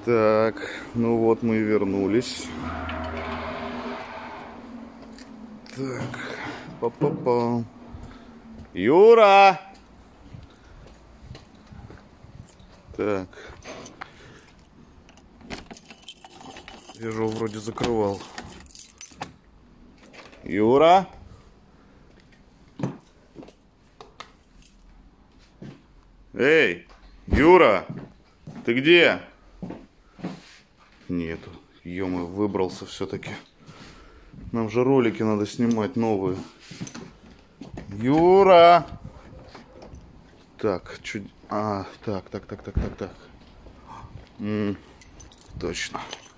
Так, ну вот мы и вернулись. Так, па-па-па. Юра! Так. Вижу, вроде закрывал. Юра? Эй, Юра! Ты где? Нету. Ё-моё, выбрался все-таки. Нам же ролики надо снимать новые. Юра! Так, чуть... так. Точно.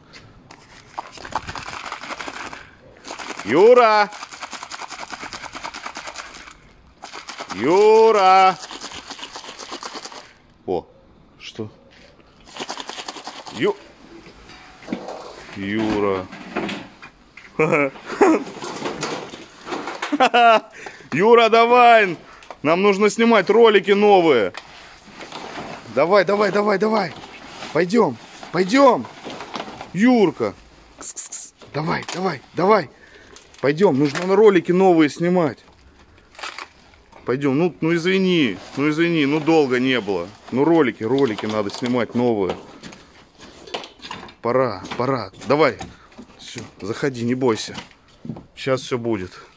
Юра! Юра! О, что? Юра. Юра, давай! Нам нужно снимать ролики новые. Давай. Пойдем. Юрка. Давай. Пойдем, нужно ролики новые снимать. Пойдем, ну извини, ну долго не было. Ну ролики надо снимать новые. Пора. Давай. Все, заходи, не бойся. Сейчас все будет.